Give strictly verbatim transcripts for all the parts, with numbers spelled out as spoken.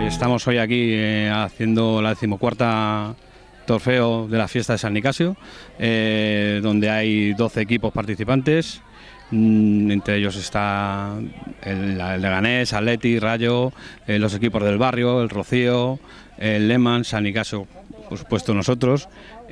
Estamos hoy aquí eh, haciendo la decimocuarta trofeo de la fiesta de San Nicasio, eh, donde hay doce equipos participantes. Mm, entre ellos está el, el Leganés, Atleti, Rayo, eh, los equipos del barrio, el Rocío, el Lehmann, San Nicasio, por supuesto nosotros,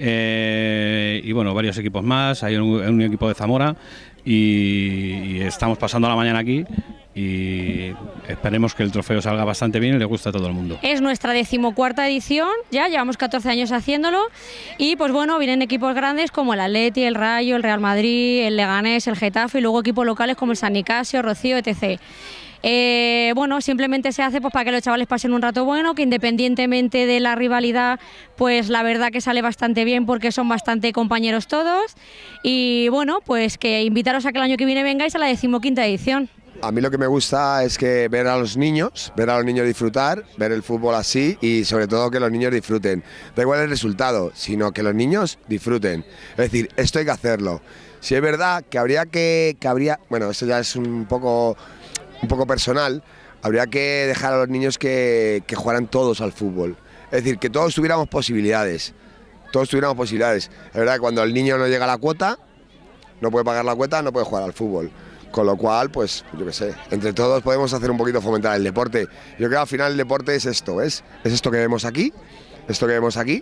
eh, y bueno, varios equipos más. Hay un, un equipo de Zamora y, y estamos pasando la mañana aquí y esperemos que el trofeo salga bastante bien y le guste a todo el mundo. Es nuestra decimocuarta edición, ya llevamos catorce años haciéndolo y pues bueno, vienen equipos grandes como el Atleti, el Rayo, el Real Madrid, el Leganés, el Getafe y luego equipos locales como el San Nicasio, Rocío, etcétera. Eh, bueno, simplemente se hace pues para que los chavales pasen un rato bueno, que independientemente de la rivalidad, pues la verdad que sale bastante bien porque son bastante compañeros todos y bueno, pues que invitaros a que el año que viene vengáis a la decimoquinta edición. A mí lo que me gusta es que ver a los niños, ver a los niños disfrutar, ver el fútbol así y sobre todo que los niños disfruten. Da igual el resultado, sino que los niños disfruten. Es decir, esto hay que hacerlo. Si es verdad que habría que, que habría, bueno, esto ya es un poco, un poco personal, habría que dejar a los niños que, que jugaran todos al fútbol. Es decir, que todos tuviéramos posibilidades, todos tuviéramos posibilidades. Es verdad que cuando el niño no llega a la cuota, no puede pagar la cuota, no puede jugar al fútbol. Con lo cual, pues, yo qué sé, entre todos podemos hacer un poquito fomentar el deporte. Yo creo que al final el deporte es esto, ¿ves? Es esto que vemos aquí, esto que vemos aquí.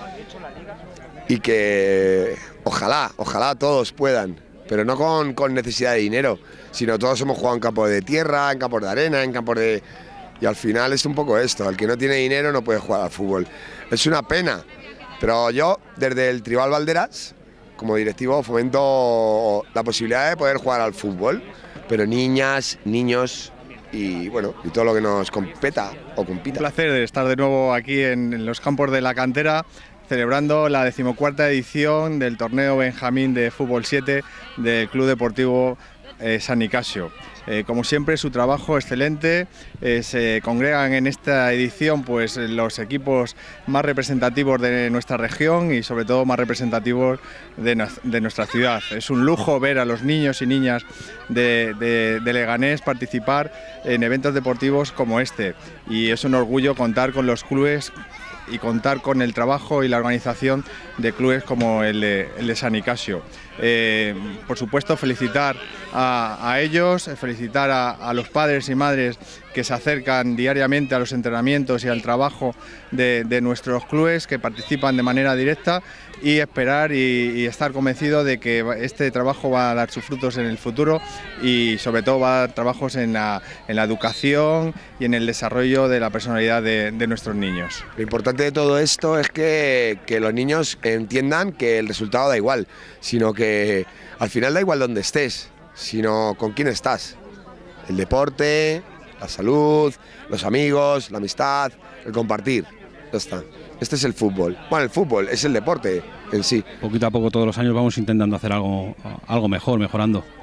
Y que ojalá, ojalá todos puedan, pero no con, con necesidad de dinero, sino todos hemos jugado en campos de tierra, en campos de arena, en campos de... Y al final es un poco esto, el que no tiene dinero no puede jugar al fútbol. Es una pena, pero yo, desde el Tribal Valderas, como directivo fomento la posibilidad de poder jugar al fútbol, pero niñas, niños y bueno, y todo lo que nos competa o compita. Un placer estar de nuevo aquí en, en los campos de la cantera, celebrando la decimocuarta edición del torneo Benjamín de Fútbol siete del Club Deportivo eh, San Nicasio. Eh, como siempre, su trabajo excelente. Eh, se congregan en esta edición pues los equipos más representativos de nuestra región y sobre todo más representativos de, de nuestra ciudad. Es un lujo ver a los niños y niñas de, de, de Leganés participar en eventos deportivos como este y es un orgullo contar con los clubes y contar con el trabajo y la organización de clubes como el de, el de San Nicasio. Eh, por supuesto, felicitar a, a ellos, felicitar a, a los padres y madres que se acercan diariamente a los entrenamientos y al trabajo de, de nuestros clubes, que participan de manera directa, y esperar y, y estar convencido de que este trabajo va a dar sus frutos en el futuro y sobre todo va a dar trabajos en la, en la educación y en el desarrollo de la personalidad de, de nuestros niños. Lo importante de todo esto es que, que los niños entiendan que el resultado da igual, sino que al final da igual donde estés, sino con quién estás. El deporte, la salud, los amigos, la amistad, el compartir. Ya está. Este es el fútbol. Bueno, el fútbol es el deporte en sí. Poquito a poco todos los años vamos intentando hacer algo, algo mejor, mejorando.